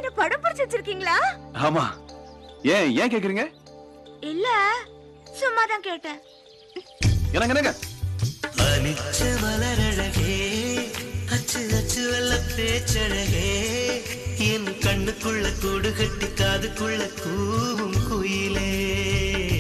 என்ன படம் பிடிச்சு வச்சிருக்கீங்களா? ஆமா. ஏன் ஏன் கேக்குறீங்க? இல்ல, சும்மா தான் கேட்டேன். என்னங்க அனிச்ச மலரழகே, அச்சு அச்சு வெள்ள பேச்சழகே, என் கண்ணுக்குள்ள கூடு கட்டி காதுக்குள்ள கூவும் குயிலே.